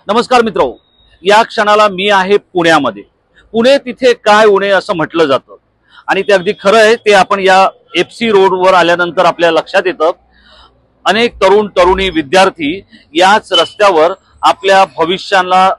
नमस्कार मित्रो, या क्षणाला मी आहे पुण्यामध्ये। पुणे तिथे काय उणे असं म्हटलं जातं आणि ते अगदी खरं आहे। ते आपण या एफसी रोडवर आल्यानंतर आपल्या लक्षात येतं। अनेक तरुण तरुणी विद्यार्थी याच रस्त्यावर आपल्या भविष्याला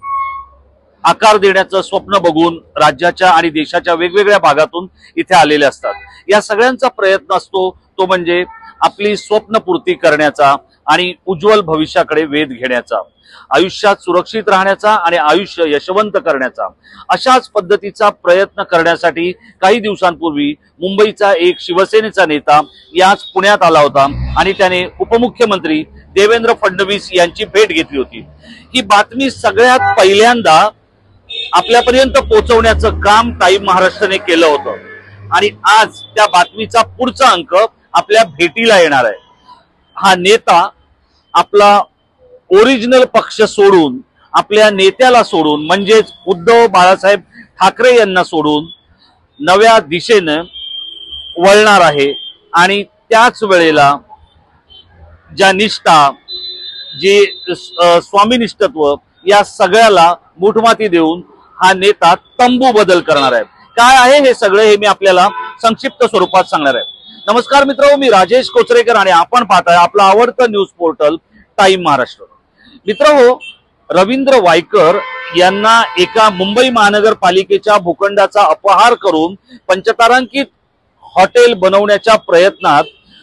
आकार देण्याचं स्वप्न बघून राज्याच्या आणि देशाच्या वेगवेगळ्या भागातून इथे आलेले असतात। या सगळ्यांचा प्रयत्न असतो तो म्हणजे आपली स्वप्नपूर्ती करण्याचा आणि उज्ज्वल भविष्याकडे वेध घेण्याचा, आयुष्यात सुरक्षित राहण्याचा आणि आयुष्य यशवंत करण्याचा। अशाच पद्धतीचा प्रयत्न करण्यासाठी काही दिवसांपूर्वी मुंबईचा एक शिवसेनेचा नेता याच पुण्यात आला होता आणि त्याने उपमुख्यमंत्री देवेंद्र फडणवीस यांची भेट घेतली होती। ही बातमी सगळ्यात पहिल्यांदा आपल्यापर्यंत पोहोचवण्याचं काम टाइम महाराष्ट्राने केलं होतं आणि आज त्या बातमीचा पुढचा अंक आपल्या भेटीला येणार आहे। हा नेता आपला ओरिजिनल पक्ष सोडून, आपल्या नेत्याला सोडून, म्हणजेच उद्धव बाळासाहेब ठाकरे यांना सोडून नव्या दिशेने वळणार आहे आणि त्याच वेळेला ज्या निष्ठा, जे स्वामीनिष्ठत्व या सगळ्याला मुठमाती देऊन हा नेता तंबू बदल करणार आहे। काय आहे हे सगळे हे मी आपल्याला संक्षिप्त स्वरूपात सांगणार आहे। नमस्कार मित्रो, मी राजेश कोचरेकर आणि आपण पाहताय आपला आवडतं न्यूज पोर्टल टाइम महाराष्ट्र। मित्रहो, रवींद्र वायकर यांना एका मुंबई महानगरपालिकेच्या भूखंडाचा अपहार करून पंचतारांकित हॉटेल बनवण्याच्या प्रयत्नात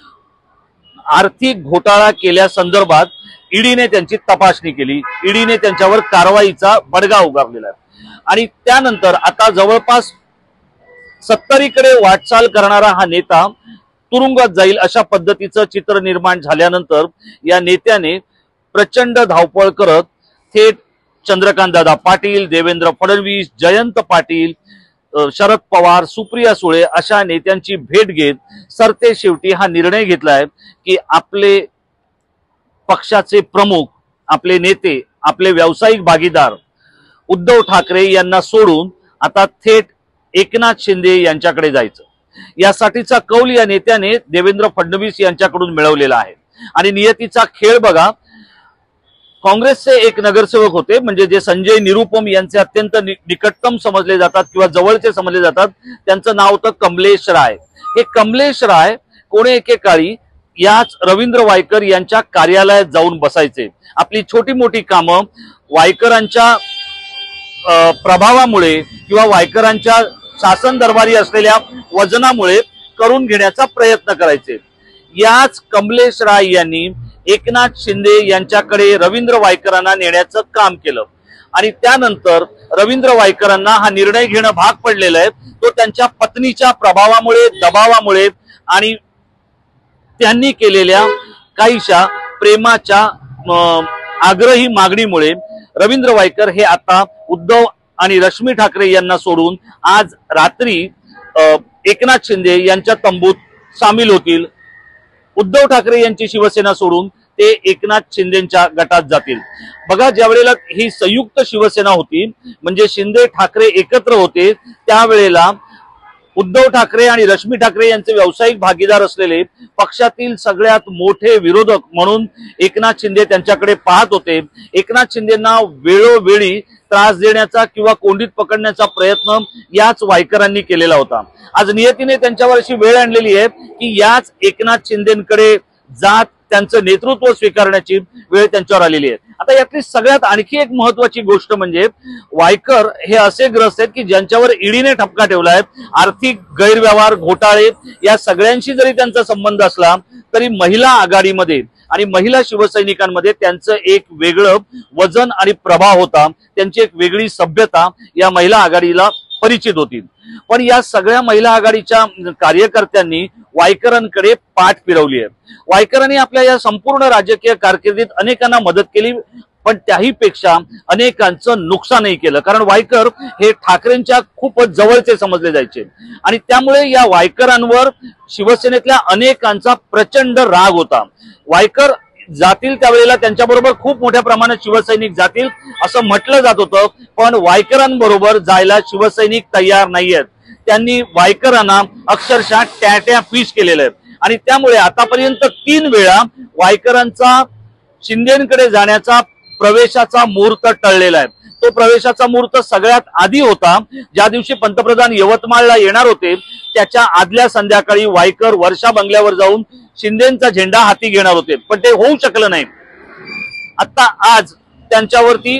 आर्थिक घोटाळा केल्यासंदर्भात ईडीने त्यांची तपासणी केली। ईडीने त्यांच्यावर कारवाईचा बडगा उगारलेला आहे आणि त्यानंतर आता जवळपास 70कडे वाटचाल करणारा हा नेता तुरुंगात जाईल अशा पद्धतीचं चित्र निर्माण झाल्यानंतर या नेत्याने प्रचंड धावपळ करत थेट चंद्रकांतदादा पाटील, देवेंद्र फडणवीस, जयंत पाटील, शरद पवार, सुप्रिया सुळे अशा नेत्यांची भेट घेत सरते शेवटी हा निर्णय घेतलाय की आपले पक्षाचे प्रमुख, आपले नेते, आपले व्यावसायिक भागीदार उद्धव ठाकरे यांना सोडून आता थेट एकनाथ शिंदे यांच्याकडे जायचं। यासाठीचा कौल या नेत्याने देवेंद्र फडणवीस यांच्याकडून मिळवलेला आहे आणि नियतीचा खेळ बघा। काँग्रेसचे एक नगरसेवक होते, म्हणजे जे संजय निरुपम यांचे अत्यंत निकटतम समजले जातात किंवा जवळचे समजले जातात, त्यांचं नाव होतं कमलेश राय। हे कमलेश राय कोणे एकेकाळी याच रवींद्र वायकर यांच्या कार्यालयात जाऊन बसायचे। आपली छोटी मोठी कामं वायकरांच्या प्रभावामुळे किंवा वायकरांच्या शासन दरबारी असलेल्या वजनामुळे करून घेण्याचा प्रयत्न करायचे। याच कमलेश राय यांनी एकनाथ शिंदे यांच्याकडे रवींद्र वायकरांना नेण्याचं काम केलं आणि त्यानंतर रवींद्र वायकरांना हा निर्णय घेणं भाग पडलेला आहे तो त्यांच्या पत्नीच्या प्रभावामुळे, दबावामुळे आणि त्यांनी केलेल्या काहीशा प्रेमाच्या आग्रही मागणीमुळे रवींद्र वायकर हे आता उद्धव आणि रश्मी ठाकरे यांना सोडून आज रात्री एकनाथ शिंदे यांच्या तंबूत सामील होतील। उद्धव ठाकरे यांची शिवसेना सोडून ते एकनाथ शिंदेच्या गटात जातील। बघा, ज्या वेळेला ही संयुक्त शिवसेना होती, म्हणजे शिंदे ठाकरे एकत्र होते, त्यावेळेला उद्धव ठाकरे आणि रश्मी ठाकरे यांचे व्यावसायिक भागीदार असलेले पक्षातील सगळ्यात मोठे विरोधक म्हणून एकनाथ शिंदे त्यांच्याकडे पाहत होते। एकनाथ शिंदेंना वेळोवेळी त्रास देण्याचा किंवा कोंडीत पकडण्याचा प्रयत्न याच वायकरांनी केलेला होता। आज नियतीने त्यांच्यावर अशी वेळ आणलेली आहे की याच एकनाथ शिंदेंकडे जात त्यांचं नेतृत्व स्वीकारण्याची वेळ त्यांच्यावर आलेली आहे। आता यातली सगळ्यात आणखी एक महत्वाची गोष्ट म्हणजे वायकर हे असे ग्रस्त आहेत की ज्यांच्यावर ईडीने ठपका ठेवलाय। आर्थिक गैरव्यवहार, घोटाळे या सगळ्यांशी जरी त्यांचा संबंध असला तरी महिला आघाडीमध्ये आणि महिला शिवसैनिकांमध्ये त्यांचं एक वेगळं वजन आणि प्रभाव होता, त्यांची एक वेगळी सभ्यता या महिला आघाडीला परिचित होती। पण या सगळ्या महिला आघाडीच्या कार्यकर्त्यांनी वायकरांकडे पाठ फिरवली आहे। वायकरांनी आपल्या या संपूर्ण राजकीय कारकिर्दीत अनेकांना मदत केली, पण त्याही पेक्षा अनेकांचं नुकसानही केलं, कारण वायकर हे ठाकरेंच्या खूपच जवळचे समजले जायचे आणि त्यामुळे या वायकरांवर शिवसेनेतल्या अनेकांचा प्रचंड राग होता। वायकर जातील त्यावेळेला त्यांच्याबरोबर खूप मोठ्या प्रमाणात शिवसैनिक जातील असं म्हटलं जात होतं, पण वायकरांबरोबर जायला शिवसैनिक तयार नाहीयेत। त्यांनी वायकरांना अक्षरशः टॅट्या फिश केलेलं आहे आणि त्यामुळे आतापर्यंत 3 वेळा वायकरांचा शिंदेंकडे जाण्याचा प्रवेशाचा मुहूर्त टळलेला आहे। तो प्रवेशाचा मुहूर्त सगळ्यात आधी होता ज्या दिवशी पंतप्रधान यवतमाळला येणार होते, त्याच्या आदल्या संध्याकाळी वायकर वर्षा बंगल्यावर जाऊन शिंदेचा झेंडा हाती घेणार होते, पण ते होऊ शकलं नाही। आता आज त्यांच्यावरती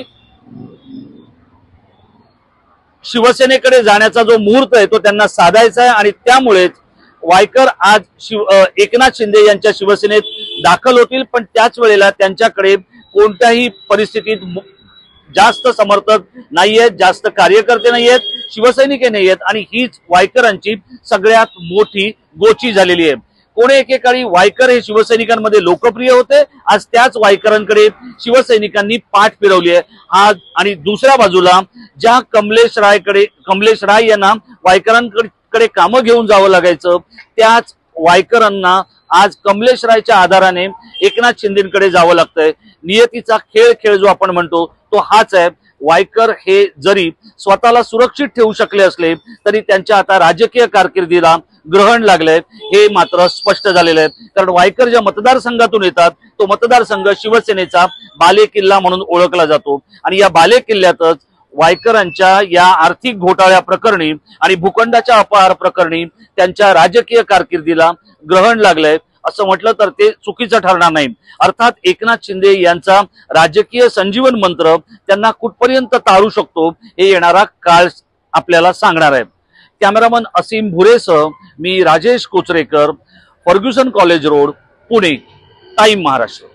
शिवसेनेकडे जाण्याचा जो मुहूर्त आहे तो त्यांना साधायचा आहे आणि त्यामुळेच वायकर आज एकनाथ शिंदे यांच्या शिवसेनेत दाखल होतील, पण त्याच वेळेला त्यांच्याकडे कोणत्याही परिस्थितीत जास्त समर्थक नाहीयेत, जास्त कार्यकर्ते नाहीयेत, शिवसैनिक नाहीयेत आणि हीच वायकरांची सगळ्यात मोठी गोची झालेली आहे। कोणी एकेकाळी वायकर हे शिवसैनिकांमध्ये लोकप्रिय होते, आज त्याच वायकरांकडे शिवसैनिकांनी पाठ फिरवली आहे। आज आणि दुसऱ्या बाजूला ज्या कमलेश राय यांना वायकरांकडे कामं घेऊन जावं लागायचं, त्याच वायकरांना आज कमलेश रायच्या आधाराने एकनाथ शिंदेकडे जावं लागतंय। नियतीचा खेळ जो आपण म्हणतो तो हाच आहे। वायकर हे जरी स्वतःला सुरक्षित ठेवू शकले असले तरी त्यांच्या आता राजकीय कारकिर्दीला ग्रहण लागलंय हे मात्र स्पष्ट झालेलं आहे। कारण वायकर ज्या मतदारसंघातून येतात तो मतदारसंघ शिवसेनेचा बालेकिल्ला म्हणून ओळखला जातो आणि या बालेकिल्ल्यातच वायकरांच्या या आर्थिक घोटाळ्या प्रकरणी आणि भूखंडाच्या अपहार प्रकरणी त्यांच्या राजकीय कारकिर्दीला ग्रहण लागलंय असं म्हटलं तर ते चुकीचं ठरणार नाही। अर्थात एकनाथ शिंदे यांचा राजकीय संजीवन मंत्र त्यांना कुठपर्यंत तारू शकतो हे येणारा काळ आपल्याला सांगणार आहे। कॅमेरामन असीम भुरेसह मी Rajesh Kocharekar, Fergusson college road, Pune, time Maharashtra.